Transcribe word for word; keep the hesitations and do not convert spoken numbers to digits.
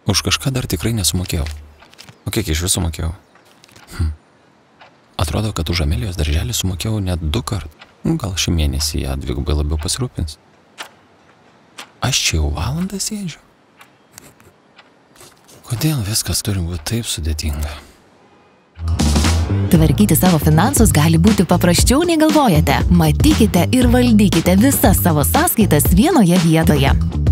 Už kažką dar tikrai nesumokėjau. O kiek iš viso mokėjau? Hm. Atrodo, kad už Amelijos darželį sumokėjau net du kart. Gal šį mėnesį ją dvigubai labiau pasirūpins. Aš čia jau valandą sėdžiu. Kodėl viskas turi būti taip sudėtinga? Tvarkyti savo finansus gali būti paprasčiau nei galvojate. Matykite ir valdykite visas savo sąskaitas vienoje vietoje.